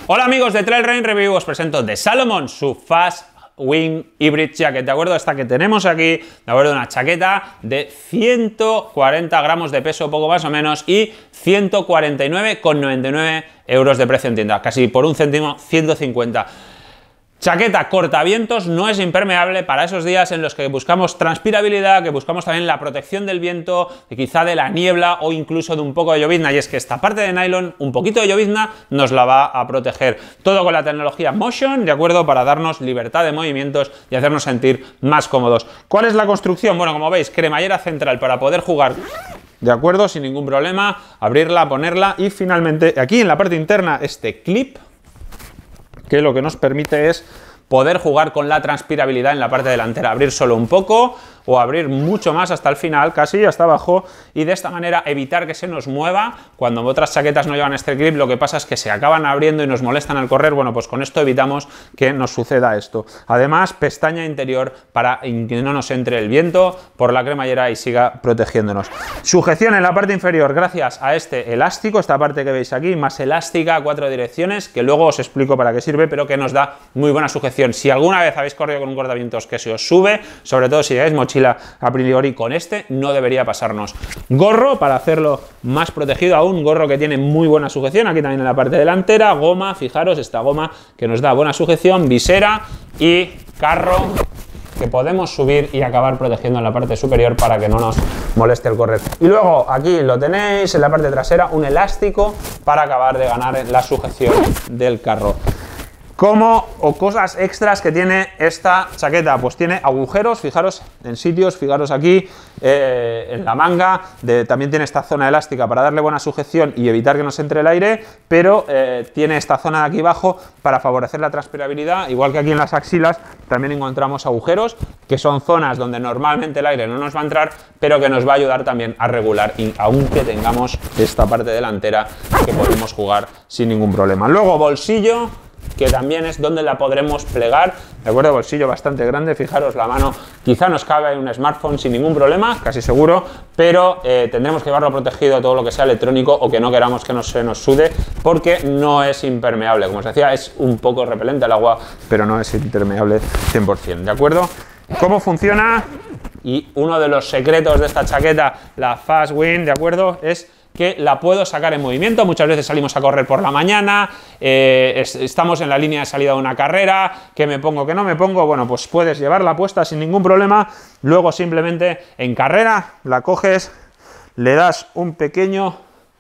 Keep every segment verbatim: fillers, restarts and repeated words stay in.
Hola amigos de Trail Running Review, os presento de Salomon su Fast Wind Hybrid Jacket, ¿de acuerdo? Esta que tenemos aquí, ¿de acuerdo? Una chaqueta de ciento cuarenta gramos de peso, poco más o menos, y ciento cuarenta y nueve con noventa y nueve euros de precio en tienda, casi por un céntimo, ciento cincuenta. Chaqueta cortavientos, no es impermeable para esos días en los que buscamos transpirabilidad, que buscamos también la protección del viento, y quizá de la niebla o incluso de un poco de llovizna, y es que esta parte de nylon, un poquito de llovizna, nos la va a proteger. Todo con la tecnología Motion, ¿de acuerdo? Para darnos libertad de movimientos y hacernos sentir más cómodos. ¿Cuál es la construcción? Bueno, como veis, cremallera central para poder jugar, ¿de acuerdo? Sin ningún problema, abrirla, ponerla, y finalmente aquí en la parte interna este clip, que lo que nos permite es poder jugar con la transpirabilidad en la parte delantera, abrir solo un poco o abrir mucho más hasta el final, casi hasta abajo, y de esta manera evitar que se nos mueva. Cuando otras chaquetas no llevan este clip, lo que pasa es que se acaban abriendo y nos molestan al correr. Bueno, pues con esto evitamos que nos suceda esto. Además, pestaña interior para que no nos entre el viento por la cremallera y siga protegiéndonos. Sujeción en la parte inferior gracias a este elástico, esta parte que veis aquí, más elástica, cuatro direcciones, que luego os explico para qué sirve, pero que nos da muy buena sujeción. Si alguna vez habéis corrido con un cortavientos que se os sube, sobre todo si lleváis mochila a priori, con este no debería pasarnos. Gorro para hacerlo más protegido aún, gorro que tiene muy buena sujeción, aquí también en la parte delantera, goma, fijaros, esta goma que nos da buena sujeción, visera y carro que podemos subir y acabar protegiendo en la parte superior para que no nos moleste el correr. Y luego aquí lo tenéis en la parte trasera, un elástico para acabar de ganar la sujeción del carro. Como o cosas extras que tiene esta chaqueta, pues tiene agujeros, fijaros en sitios, fijaros aquí eh, en la manga, de, también tiene esta zona elástica para darle buena sujeción y evitar que nos entre el aire, pero eh, tiene esta zona de aquí abajo para favorecer la transpirabilidad, igual que aquí en las axilas también encontramos agujeros, que son zonas donde normalmente el aire no nos va a entrar, pero que nos va a ayudar también a regular, y aunque tengamos esta parte delantera que podemos jugar sin ningún problema. Luego bolsillo, que también es donde la podremos plegar, ¿de acuerdo? Bolsillo bastante grande, fijaros la mano, quizá nos cabe un smartphone sin ningún problema, casi seguro, pero eh, tendremos que llevarlo protegido todo lo que sea electrónico o que no queramos que no se nos sude, porque no es impermeable, como os decía, es un poco repelente al agua, pero no es impermeable cien por cien, ¿de acuerdo? ¿Cómo funciona? Y uno de los secretos de esta chaqueta, la Fast Wind, ¿de acuerdo? Es que la puedo sacar en movimiento. Muchas veces salimos a correr por la mañana, eh, es, estamos en la línea de salida de una carrera, que me pongo, que no me pongo, bueno, pues puedes llevarla puesta sin ningún problema, luego simplemente en carrera la coges, le das un pequeño,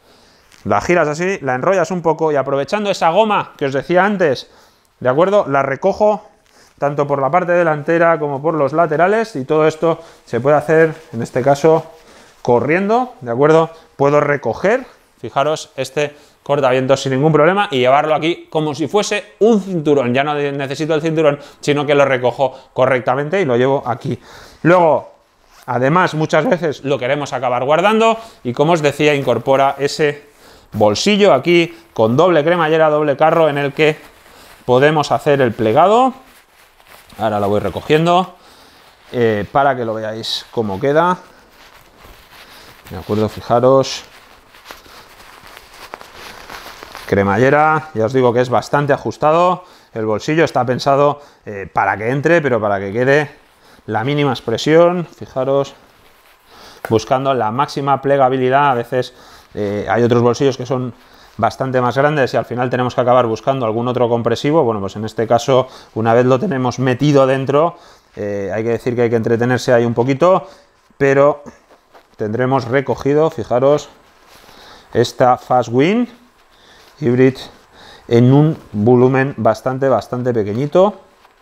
la giras así, la enrollas un poco y aprovechando esa goma que os decía antes, ¿de acuerdo? La recojo tanto por la parte delantera como por los laterales, y todo esto se puede hacer, en este caso, corriendo, ¿de acuerdo? Puedo recoger, fijaros, este cortavientos sin ningún problema y llevarlo aquí como si fuese un cinturón. Ya no necesito el cinturón, sino que lo recojo correctamente y lo llevo aquí. Luego, además, muchas veces lo queremos acabar guardando y, como os decía, incorpora ese bolsillo aquí con doble cremallera, doble carro, en el que podemos hacer el plegado. Ahora lo voy recogiendo eh, para que lo veáis cómo queda. De acuerdo, fijaros, cremallera, ya os digo que es bastante ajustado, el bolsillo está pensado eh, para que entre, pero para que quede la mínima expresión, fijaros, buscando la máxima plegabilidad. A veces eh, hay otros bolsillos que son bastante más grandes y al final tenemos que acabar buscando algún otro compresivo. Bueno, pues en este caso, una vez lo tenemos metido dentro, eh, hay que decir que hay que entretenerse ahí un poquito, pero tendremos recogido, fijaros, esta Fast Wind Hybrid en un volumen bastante, bastante pequeñito.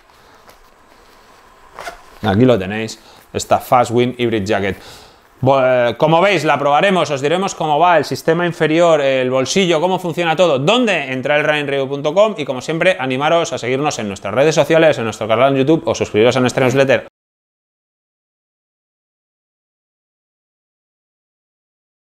Aquí lo tenéis, esta Fast Wind Hybrid Jacket. Como veis, la probaremos, os diremos cómo va el sistema inferior, el bolsillo, cómo funciona todo, dónde, en trail running review punto com, y como siempre, animaros a seguirnos en nuestras redes sociales, en nuestro canal en YouTube, o suscribiros a nuestra newsletter.